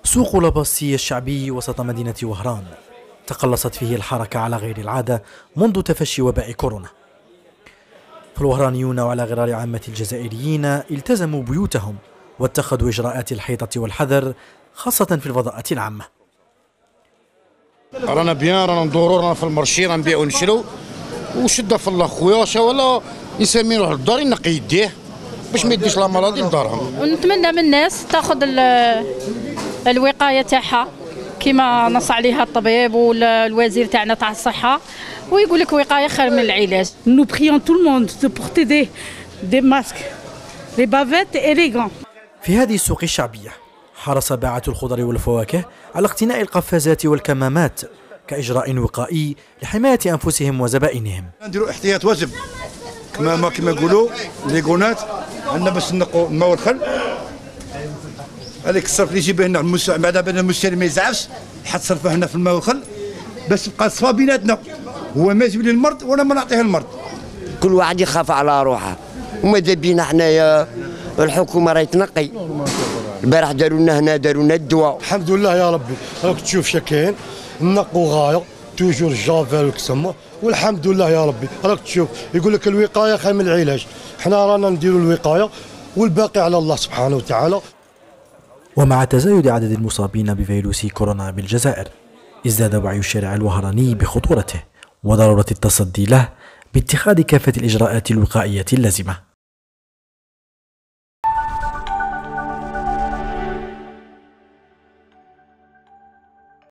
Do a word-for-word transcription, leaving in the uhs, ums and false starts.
سوق لاباسي الشعبي وسط مدينة وهران تقلصت فيه الحركة على غير العادة منذ تفشي وباء كورونا. فالوهرانيون وعلى غرار عامة الجزائريين التزموا بيوتهم واتخذوا إجراءات الحيطة والحذر خاصة في الفضاءات العامة. رانا بيان، رانا ندورو، رانا في المرشي، رانا نبيعو ونشرو وشده في الله خويا شا ولا انسان يروح للدار ينقي يديه باش ما يديش لا مرض لدارهم. ونتمنى من الناس تاخذ الوقايه تاعها كما نص عليها الطبيب والوزير تاعنا تاع الصحه، ويقول لك وقايه خير من العلاج. Nous prions tout le monde de porter des des masques, les bavettes et les gants. في هذه السوق الشعبية حرص باعة الخضر والفواكه على اقتناء القفازات والكمامات كإجراء وقائي لحماية أنفسهم وزبائنهم. نديروا احتياط واجب كما كما يقولوا لي كونات عندنا باش نقوا الماء والخل. هذيك الصرف اللي يجيب لنا المس... بعد بان المشتري ما يزعفش حط صرفه هنا في الماء والخل باش تبقى الصفا بيناتنا، هو ما يجيب لي المرض وانا ما نعطيه المرض. كل واحد يخاف على روحه وماذا بينا حنايا الحكومه راهي تنقي. البارح داروا لنا هنا داروا لنا الدواء. الحمد لله يا ربي، راك تشوف شكاين نقوا غايه توجور جافيل وكسمه، والحمد لله يا ربي راك تشوف يقول لك الوقايه خير من العلاج. حنا رانا نديروا الوقايه والباقي على الله سبحانه وتعالى. ومع تزايد عدد المصابين بفيروس كورونا بالجزائر ازداد وعي الشارع الوهراني بخطورته وضرورة التصدي له باتخاذ كافة الإجراءات الوقائية اللازمة.